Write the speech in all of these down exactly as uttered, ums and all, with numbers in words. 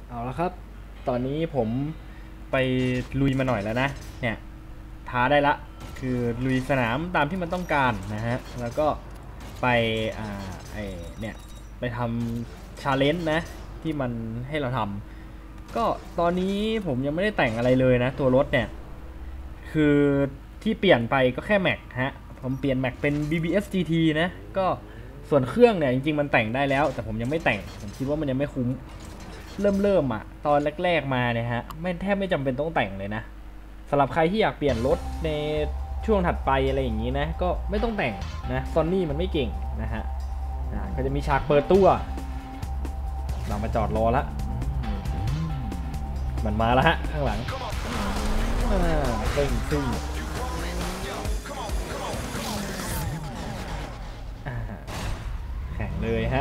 เอาละครับตอนนี้ผมไปลุยมาหน่อยแล้วนะเนี่ยท้าได้ละคือลุยสนามตามที่มันต้องการนะฮะแล้วก็ไปอ่าไอเนี่ยไปทำชาเลนจ์นะที่มันให้เราทำก็ตอนนี้ผมยังไม่ได้แต่งอะไรเลยนะตัวรถเนี่ยคือที่เปลี่ยนไปก็แค่แม็กฮะผมเปลี่ยนแม็กเป็น บี บี เอส จี ที นะก็ส่วนเครื่องเนี่ยจริงๆมันแต่งได้แล้วแต่ผมยังไม่แต่งผมคิดว่ามันยังไม่คุ้ม เริ่มเริ่มอ่ะตอนแรกๆมาเนี่ยฮะไม่แทบไม่จำเป็นต้องแต่งเลยนะสำหรับใครที่อยากเปลี่ยนรถในช่วงถัดไปอะไรอย่างนี้นะก็ไม่ต้องแต่งนะซอนนี่มันไม่เก่งนะฮะก็จะมีฉากเปิดตัวเรามาจอดรอละมันมาแล้วฮะข้างหลังเร่งซิ่งแข่งเลยฮะ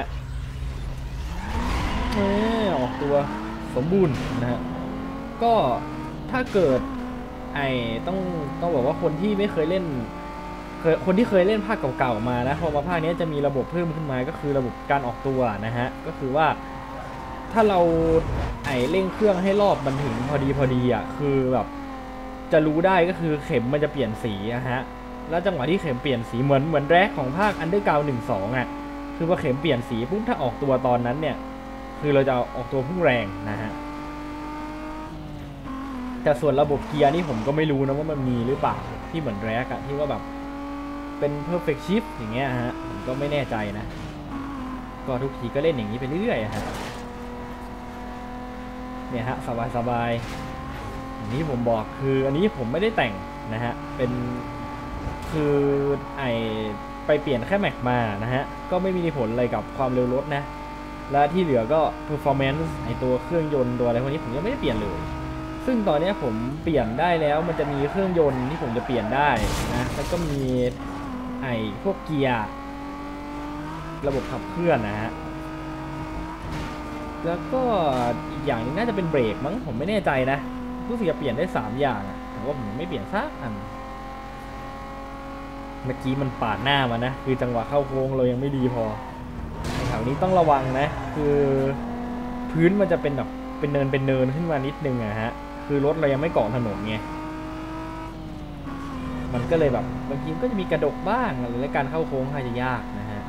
ออกตัวสมบูรณ์นะฮะก็ถ้าเกิดไอ้ต้องต้องบอกว่าคนที่ไม่เคยเล่นเคยคนที่เคยเล่นภาคเก่าๆมานะพอมาภาคนี้จะมีระบบเพิ่มขึ้นมาก็คือระบบการออกตัวนะฮะก็คือว่าถ้าเราไอ้เร่งเครื่องให้รอบมันถึงพอดีพอดีอ่ะคือแบบจะรู้ได้ก็คือเข็มมันจะเปลี่ยนสีอะฮะแล้วจังหวะที่เข็มเปลี่ยนสีเหมือนเหมือนแรกของภาค Underground หนึ่ง สองอ่ะคือพอเข็มเปลี่ยนสีปุ๊บถ้าออกตัวตอนนั้นเนี่ยคือเราจะออกตัวพุ่งแรงนะฮะแต่ส่วนระบบเกียร์นี่ผมก็ไม่รู้นะว่ามันมีหรือเปล่าที่เหมือนแรกอะที่ว่าแบบเป็น perfect shift อย่างเงี้ยฮะผมก็ไม่แน่ใจนะก็ทุกทีก็เล่นอย่างนี้ไปเรื่อยๆฮะเนี่ยฮะสบายๆอย่างนี้ผมบอกคืออันนี้ผมไม่ได้แต่งนะฮะเป็นคือไอไปเปลี่ยนแค่แม็กมานะฮะก็ไม่มีผลอะไรกับความเร็วรถนะและที่เหลือก็ performance ไอตัวเครื่องยนต์ตัวอะไรพวกนี้ผมยังไม่ได้เปลี่ยนเลยซึ่งตอนนี้ผมเปลี่ยนได้แล้วมันจะมีเครื่องยนต์ที่ผมจะเปลี่ยนได้นะแล้วก็มีไอพวกเกียร์ระบบขับเคลื่อนนะฮะแล้วก็อีกอย่างนึงน่าจะเป็นเบรกมั้งผมไม่แน่ใจนะรู้สึกจะเปลี่ยนได้สามอย่างแต่ว่าผมไม่เปลี่ยนสักอันเมื่อกี้มันปาดหน้ามานะคือจังหวะเข้าโค้งเรายังไม่ดีพอแถวนี้ต้องระวังนะคือพื้นมันจะเป็นแบบเป็นเนินเป็นเนินขึ้นมานิดนึงอะฮะคือรถเรายังไม่เกาะถนนไงมันก็เลยแบบบางทีก็จะมีกระดกบ้างอะไรและการเข้าโค้งอาจจะยากนะฮะ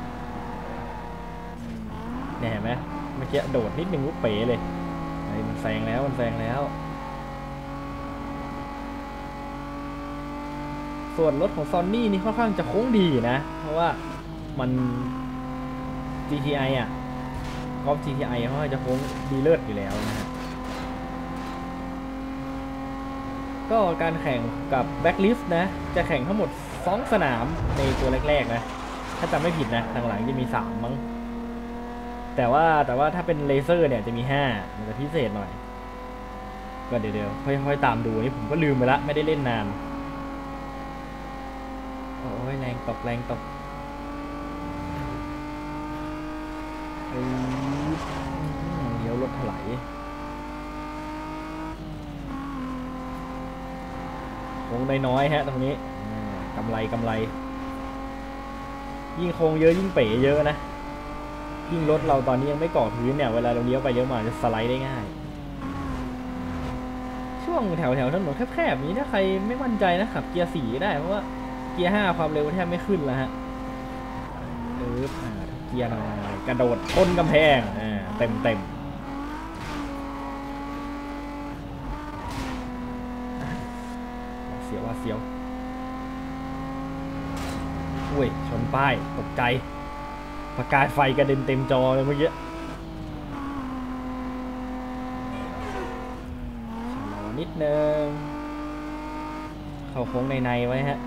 เนี่ยเห็นไหมเมื่อกี้โดดนิดนึงลุกเป๋เลยไอ้มันแซงแล้วมันแซงแล้วส่วนรถของซอนนี่นี่ค่อนข้างจะโค้งดีนะเพราะว่ามัน จี ที ไอ อ่ะกอล์ฟ จี ที ไอ เขาจะโค้งดีเลิศอยู่แล้วนะฮะก็การแข่งกับแบ็คลิสต์นะจะแข่งทั้งหมดสองสนามในตัวแรกๆนะถ้าจำไม่ผิดนะทางหลังจะมีสามมั้งแต่ว่าแต่ว่าถ้าเป็นเลเซอร์เนี่ยจะมีห้ามันจะพิเศษหน่อยก็เดี๋ยวเดี๋ยวค่อยๆตามดูนี่ผมก็ลืมไปละไม่ได้เล่นนานโอ้ยแรงตกแรงตกเดี๋ยวรถถลายโค้งน้อยๆฮะตรงนี้กำไรกำไรยิ่งโค้งเยอะยิ่งเป๋เยอะนะยิ่งรถเราตอนนี้ยังไม่เกาะพื้นเนี่ยเวลาเราเลี้ยวไปเลี้ยวมาจะสไลด์ได้ง่ายช่วงแถวแถวถนนแคบๆนี้ถ้าใครไม่มั่นใจนะขับเกียร์สี่ได้เพราะว่าเกียร์ห้าความเร็วแทบไม่ขึ้นแล้วฮะเออเกียร์หน่อยกระโดดพ้นกำแพงอ่าเต็มเต็มเสียวว่าเสียวอุ้ยชนป้ายตกใจประกายไฟกระเด็นเต็มจอเลยเมื่อกี้ชะลอนิดนึงเข้าโค้งในในไว้ฮะ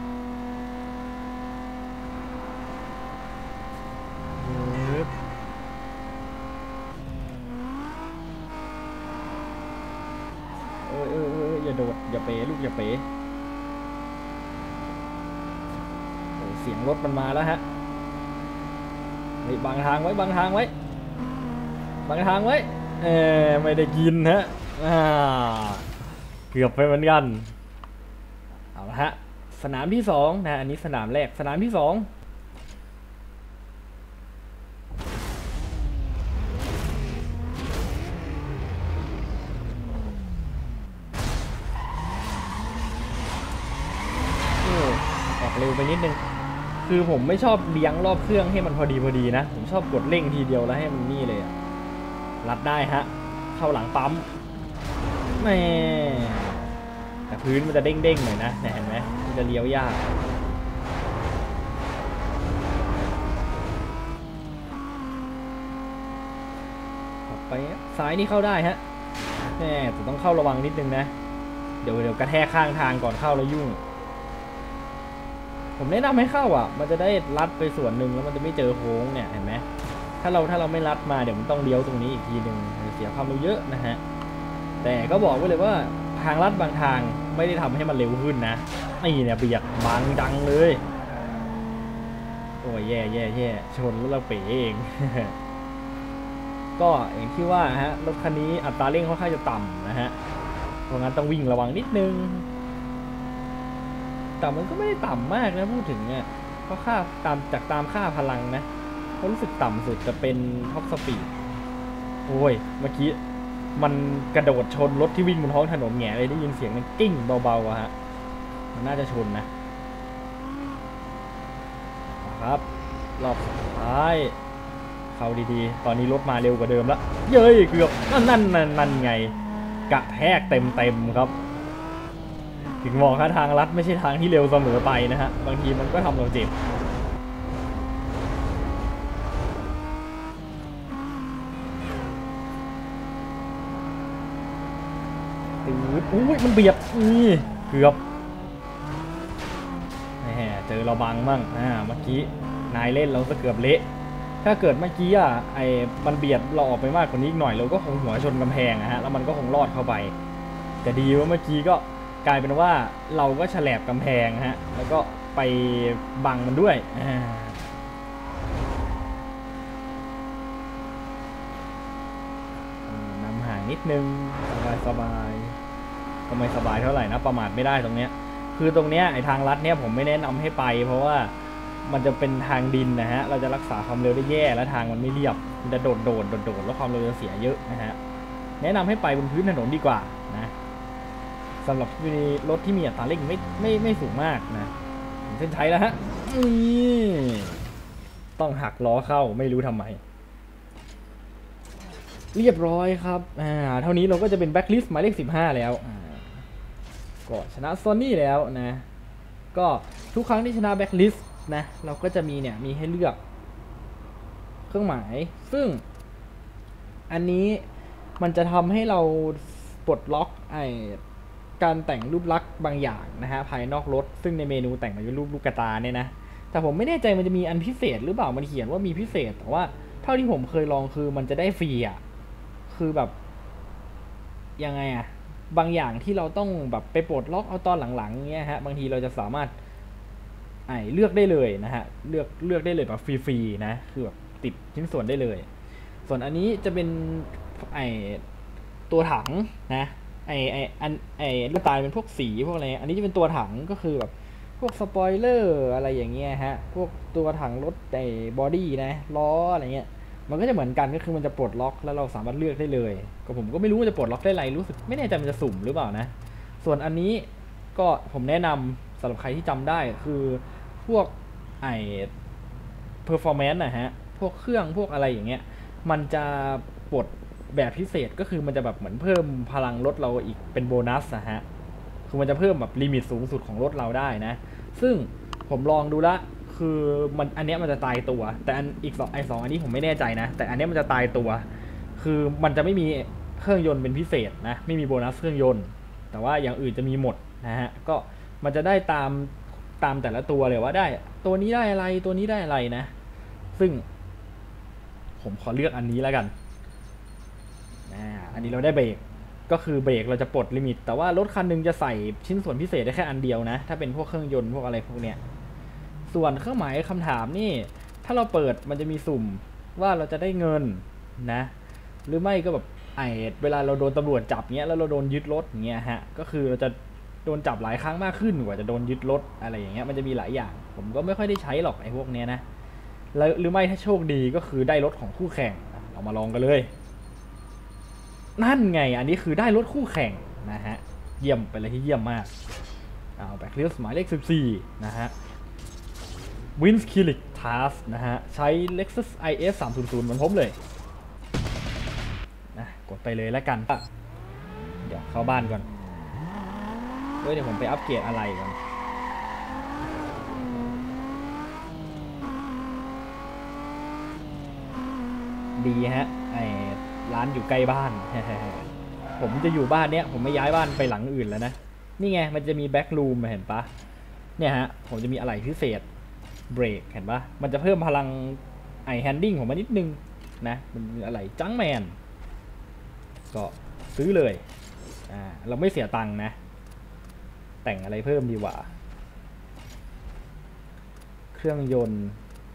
เออเออเอออย่าโดดอย่าเป๋ลูกอย่าเป๋เสียงรถมันมาแล้วฮะบังทางไว้บังทางไว้บังทางไว้เออไม่ได้กินฮะเกือบไปเหมือนกันเอาละฮะสนามที่สองนะอันนี้สนามแรกสนามที่สองเร็วไปนิดนึงคือผมไม่ชอบเลี้ยงรอบเครื่องให้มันพอดีพอดีนะผมชอบกดเร่งทีเดียวแล้วให้มันนี่เลยรัดได้ฮะเข้าหลังปั๊มแม่แต่พื้นมันจะเด้งๆหน่อยนะเห็นไหมมันจะเลี้ยวยากไปซ้ายนี่เข้าได้ฮะแม่แต่ต้องเข้าระวังนิดนึงนะเดี๋ยวเดี๋ยวกระแทกข้างทางก่อนเข้าแล้วยุ่งผมแนะนำให้เข้าอ่ะมันจะได้ลัดไปส่วนหนึ่งแล้วมันจะไม่เจอโค้งเนี่ยเห็นไหมถ้าเราถ้าเราไม่ลัดมาเดี๋ยวมันต้องเลี้ยวตรงนี้อีกทีหนึ่งเสียความเร็วเยอะนะฮะแต่ก็บอกไว้เลยว่าทางลัดบางทางไม่ได้ทำให้มันเร็วขึ้นนะนี่เนี่ยเบียดบางดังเลยโอ้ยแย่แย่แย่ชนแล้วเราเป๋เอง ก็อย่างที่ว่าฮะรถคันนี้อัตราเร่งค่อนข้างจะต่ำนะฮะเพราะงั้นต้องวิ่งระวังนิดนึงแต่มันก็ไม่ได้ต่ำมากนะพูดถึงเนี่ยเพราะค่าตามจากตามค่าพลังนะเขารู้สึกต่ำสุดจะเป็นท็อปสปีดโอ้ยเมื่อกี้มันกระโดดชนรถที่วิ่งบนท้องถนนแง่เลยได้ยินเสียงมันกิ้งเบาๆอะฮะมันน่าจะชนนะครับรอบสุดท้ายเข้าดีๆตอนนี้รถมาเร็วกว่าเดิมแล้วเย้ยเกือบนั่นนั่นนั่นไงกระแทกเต็มๆครับถึงบอกว่าทางลัดไม่ใช่ทางที่เร็วเสมอไปนะฮะบางทีมันก็ทำเราเจ็บตืดอุ้ยมันเบียดนี่เกือบแหมเจอเราบังมั่งอ่าเมื่อกี้นายเล่นเราก็เกือบเละถ้าเกิดเมื่อกี้อ่ะไอ้มันเบียดเราออกไปมากกว่านี้อีกหน่อยเราก็คงหัวชนกำแพงนะฮะแล้วมันก็คงรอดเข้าไปแต่ดีว่าเมื่อกี้ก็กลายเป็นว่าเราก็ฉลบกำแพงฮะแล้วก็ไปบังมันด้วยนำห่างนิดนึงสบายสบายก็ไม่สบายเท่าไหร่นะประมาทไม่ได้ตรงเนี้ยคือตรงเนี้ยไอ้ทางลัดเนี้ยผมไม่แนะนำให้ไปเพราะว่ามันจะเป็นทางดินนะฮะเราจะรักษาความเร็วได้แย่และทางมันไม่เรียบมันจะโดดโดดโดดโดดแล้วความเร็วจะเสียเยอะนะฮะแนะนำให้ไปบนพื้นถนนดีกว่านะสำหรับรถที่มีอัตราเร่งไม่ไม่ไม่สูงมากนะเส้นชัยแล้วฮะนี่ต้องหักล้อเข้าไม่รู้ทำไมเรียบร้อยครับอ่าเท่านี้เราก็จะเป็นแบ็คลิสต์หมายเลขสิบห้าแล้วก็ชนะซอนนี่แล้วนะก็ทุกครั้งที่ชนะแบ็คลิสต์นะเราก็จะมีเนี่ยมีให้เลือกเครื่องหมายซึ่งอันนี้มันจะทำให้เราปลดล็อกไอการแต่งรูปลักษณ์บางอย่างนะฮะภายนอกรถซึ่งในเมนูแต่งมาเป็นรูปลูกกระตาเนี่ยนะแต่ผมไม่แน่ใจมันจะมีอันพิเศษหรือเปล่ามันเขียนว่ามีพิเศษแต่ว่าเท่าที่ผมเคยลองคือมันจะได้ฟรีอ่ะคือแบบยังไงอ่ะบางอย่างที่เราต้องแบบไปปลดล็อกเอาตอนหลังๆเงี้ยฮะบางทีเราจะสามารถไอเลือกได้เลยนะฮะเลือกเลือกได้เลยแบบฟรีๆนะคือแบบติดชิ้นส่วนได้เลยส่วนอันนี้จะเป็นไอตัวถังนะไอไออันไอลูกตาเป็นพวกสีพวกอะไรอันนี้จะเป็นตัวถังก็คือแบบพวกสปอยเลอร์อะไรอย่างเงี้ยฮะพวกตัวถังรถไอบอดี้นะล้ออะไรเงี้ยมันก็จะเหมือนกันก็คือมันจะปลดล็อกแล้วเราสามารถเลือกได้เลยก็ผมก็ไม่รู้ว่าจะปลดล็อกได้ไรรู้สึกไม่แน่ใจมันจะสุ่มหรือเปล่านะส่วนอันนี้ก็ผมแนะนำสำหรับใครที่จำได้คือพวกไอเพอร์ฟอร์แมนซ์นะฮะพวกเครื่องพวกอะไรอย่างเงี้ยมันจะปลดแบบพิเศษก็คือมันจะแบบเหมือนเพิ่มพลังรถเราอีกเป็นโบนัสนะฮะคือมันจะเพิ่มแบบลิมิตสูงสุดของรถเราได้นะซึ่งผมลองดูละคือมันอันนี้มันจะตายตัวแต่อันอีกสองไอสองอันนี้ผมไม่แน่ใจนะแต่อันนี้มันจะตายตัวคือมันจะไม่มีเครื่องยนต์เป็นพิเศษนะไม่มีโบนัสเครื่องยนต์แต่ว่าอย่างอื่นจะมีหมดนะฮะก็มันจะได้ตามตามแต่ละตัวเลยว่าได้ตัวนี้ได้อะไรตัวนี้ได้อะไรนะซึ่งผมขอเลือกอันนี้แล้วกันอันนี้เราได้เบรกก็คือเบรกเราจะปลดลิมิตแต่ว่ารถคันนึงจะใส่ชิ้นส่วนพิเศษได้แค่อันเดียวนะถ้าเป็นพวกเครื่องยนต์พวกอะไรพวกเนี้ยส่วนเครื่องหมายคำถามนี่ถ้าเราเปิดมันจะมีสุ่มว่าเราจะได้เงินนะหรือไม่ก็แบบไอเวลาเราโดนตำรวจจับเงี้ยแล้วเราโดนยึดรถเงี้ยฮะก็คือเราจะโดนจับหลายครั้งมากขึ้นกว่าจะโดนยึดรถอะไรอย่างเงี้ยมันจะมีหลายอย่างผมก็ไม่ค่อยได้ใช้หรอกไอพวกเนี้ยนะแล้วหรือไม่ถ้าโชคดีก็คือได้รถของคู่แข่งเรามาลองกันเลยนั่นไงอันนี้คือได้รถคู่แข่งนะฮะเยี่ยมไปเลยที่เยี่ยมมากเอาแบ็คลิสต์หมายเลขสิบสี่นะฮะวินส์คิลิกทัสนะฮะใช้ Lexus ไอ เอส สามศูนย์ศูนย์เหมือนผมเลยนะกดไปเลยแล้วกันเดี๋ยวเข้าบ้านก่อนเดี๋ยวผมไปอัปเกรดอะไรก่อนดีฮะไอร้านอยู่ใกล้บ้าน ผมจะอยู่บ้านเนี้ยผมไม่ย้ายบ้านไปหลังอื่นแล้วนะนี่ไงมันจะมีแบ็กรูมเห็นปะเนี่ยฮะผมจะมีอะไรพิเศษเบรกเห็นปะมันจะเพิ่มพลังไอแฮนดิ้งของมันนิดนึงนะมันมีอะไรจังแมนก็ซื้อเลยอ่าเราไม่เสียตังค์นะแต่งอะไรเพิ่มดีกว่าเครื่องยนต์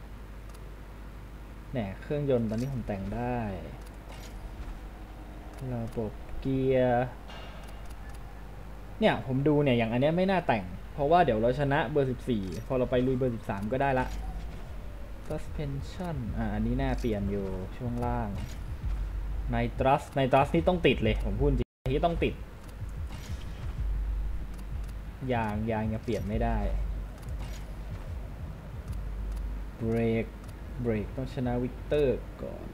เนี่ยเครื่องยนต์ตอนนี้ผมแต่งได้ระบบเกียร์เนี่ยผมดูเนี่ยอย่างอันนี้ไม่น่าแต่งเพราะว่าเดี๋ยวเราชนะเบอร์สิบสี่พอเราไปลุยเบอร์สิบสามก็ได้ละ suspension อ่าอันนี้น่าเปลี่ยนอยู่ช่วงล่าง nitrous nitrous นี่ต้องติดเลยผมพูดจริงที่ต้องติดยางยางยังเปลี่ยนไม่ได้เบรกเบรกต้องชนะวิกเตอร์ก่อน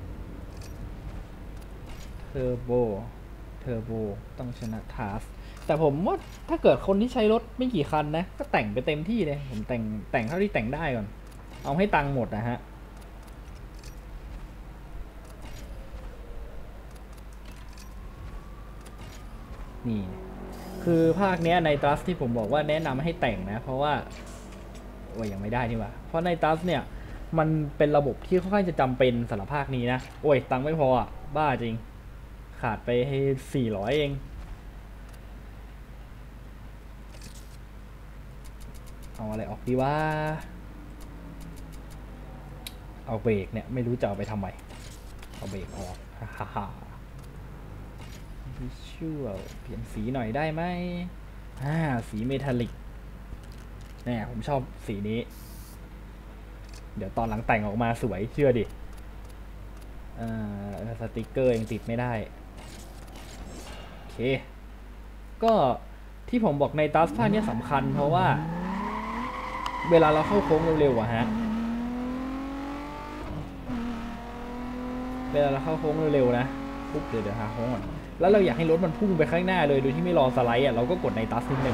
เทอร์โบเทอร์โบต้องชนะทัสแต่ผมว่าถ้าเกิดคนที่ใช้รถไม่กี่คันนะก็แต่งไปเต็มที่เลยผมแต่งแต่งเท่าที่แต่งได้ก่อนเอาให้ตังค์หมดนะฮะนี่คือภาคเนี้ยในทัสที่ผมบอกว่าแนะนำให้แต่งนะเพราะว่าโอ้ยยังไม่ได้นี่หว่าเพราะในทัสเนี่ยมันเป็นระบบที่ค่อนข้างจะจำเป็นสำหรับภาคนี้นะโอ้ยตังค์ไม่พออ่ะบ้าจริงขาดไปให้สี่ร้อยเองเอาอะไรออกดีว่าเอาเบรกเนี่ยไม่รู้จะเอาไปทำไมเอาเบรกออกฮ่าฮ่าวิชวลเปลี่ยนสีหน่อยได้ไหมอ่าสีเมทัลลิกเนี่ยผมชอบสีนี้เดี๋ยวตอนหลังแต่งออกมาสวยเชื่อดิอ่าสติกเกอร์ยังติดไม่ได้โอเคก็ที่ผมบอกในทัสภาคนี้สำคัญเพราะว่าเวลาเราเข้าโค้งเร็วๆอะฮะเวลาเราเข้าโค้งเร็วๆนะปุ๊บเดี๋ยวเดี๋ยวหาโค้งก่อนแล้วเราอยากให้รถมันพุ่งไปข้างหน้าเลยโดยที่ไม่รอสไลด์อ่ะเราก็กดในทัสนิดหนึ่ง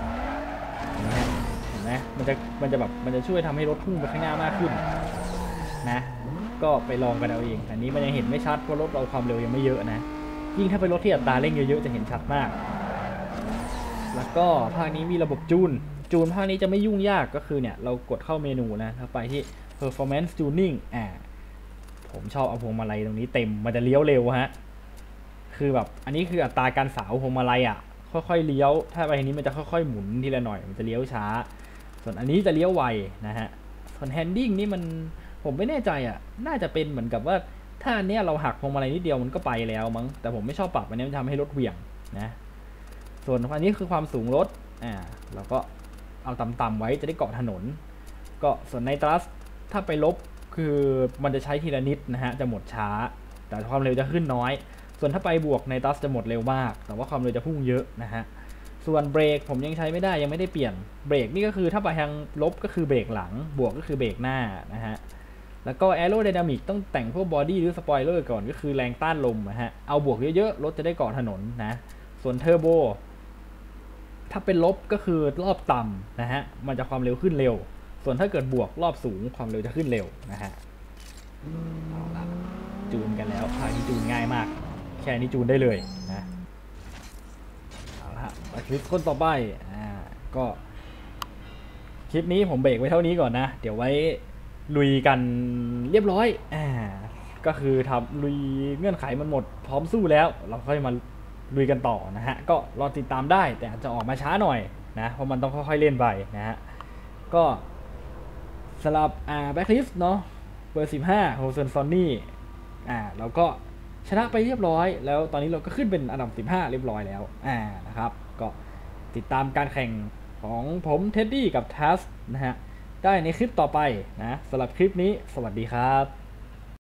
เห็นไหมมันจะมันจะแบบมันจะช่วยทำให้รถพุ่งไปข้างหน้ามากขึ้นนะก็ไปลองกันเอาเองอันนี้มันยังเห็นไม่ชัดเพราะรถเราความเร็วยังไม่เยอะนะยิ่งถ้าเป็นรถที่อัตราเร่งเยอะๆจะเห็นชัดมากแล้วก็ภาคนี้มีระบบจูนจูนภาคนี้จะไม่ยุ่งยากก็คือเนี่ยเรากดเข้าเมนูนะถ้าไปที่ performance tuning อ่าผมชอบเอาพวงมาลัยตรงนี้เต็มมันจะเลี้ยวเร็วฮะคือแบบอันนี้คืออัตราการสาวพวงมาลัยอ่ะค่อยๆเลี้ยวถ้าไปทีนี้มันจะค่อยๆหมุนทีละหน่อยมันจะเลี้ยวช้าส่วนอันนี้จะเลี้ยวไวนะฮะส่วน handling นี่มันผมไม่แน่ใจอ่ะน่าจะเป็นเหมือนกับว่าถ้าอันเนี้ยเราหักพวงมาลัยนิดเดียวมันก็ไปแล้วมั้งแต่ผมไม่ชอบปรับอันนี้มันทำให้รถเหวี่ยงนะส่วนอันนี้คือความสูงรถอ่าเราก็เอาต่ำๆไว้จะได้เกาะถนนก็ส่วนในทัสถ้าไปลบคือมันจะใช้ทีละนิดนะฮะจะหมดช้าแต่ความเร็วจะขึ้นน้อยส่วนถ้าไปบวกในทัสจะหมดเร็วมากแต่ว่าความเร็วจะพุ่งเยอะนะฮะส่วนเบรกผมยังใช้ไม่ได้ยังไม่ได้เปลี่ยนเบรกนี่ก็คือถ้าไปทางลบก็คือเบรกหลังบวกก็คือเบรกหน้านะฮะแล้วก็แอโรไดนามิกต้องแต่งพวกบอดี้หรือสปอยเลอร์ก่อนก็คือแรงต้านลมนะฮะเอาบวกเยอะๆรถจะได้เกาะถนนนะส่วนเทอร์โบถ้าเป็นลบก็คือรอบต่ำนะฮะมันจะความเร็วขึ้นเร็วส่วนถ้าเกิดบวกรอบสูงความเร็วจะขึ้นเร็วนะฮะเอาละจูนกันแล้วภาคนี้จูนง่ายมากแค่นี้จูนได้เลยนะเอาละมาคลิปคนต่อไปอ่าก็คลิปนี้ผมเบรกไว้เท่านี้ก่อนนะเดี๋ยวไว้ลุยกันเรียบร้อยอ่าก็คือทำลุยเงื่อนไขมันหมดพร้อมสู้แล้วเราค่อยมาลุยกันต่อนะฮะก็รอติดตามได้แต่อาจจะออกมาช้าหน่อยนะเพราะมันต้องค่อยๆเล่นไปนะฮะก็สำหรับอ่าแบ็คลิสเนาะเบอร์สิบห้าโฮเซนซอนนี่อ่าเราก็ชนะไปเรียบร้อยแล้วตอนนี้เราก็ขึ้นเป็นอันดับสิบห้าเรียบร้อยแล้วอ่านะครับก็ติดตามการแข่งของผมเท็ดดี้กับทัสนะฮะได้ในคลิปต่อไปนะสำหรับคลิปนี้สวัสดีครับ